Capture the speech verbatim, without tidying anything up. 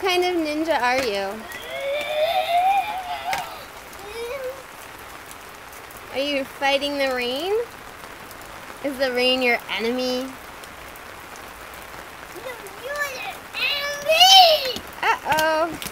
kind of ninja are you? Are you fighting the rain? Is the rain your enemy? No, you're the enemy! Uh-oh.